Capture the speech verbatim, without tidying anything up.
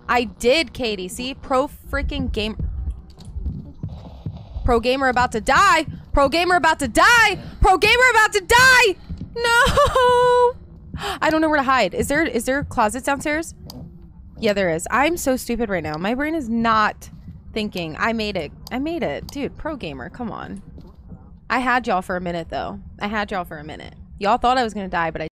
I did, Katie. See? Pro freaking game. Pro gamer about to die. Pro gamer about to die. Pro gamer about to die. No. I don't know where to hide. Is there is there closets downstairs? Yeah, there is. I'm so stupid right now. My brain is not thinking. I made it. I made it. Dude, pro gamer. Come on. I had y'all for a minute, though. I had y'all for a minute. Y'all thought I was going to die, but I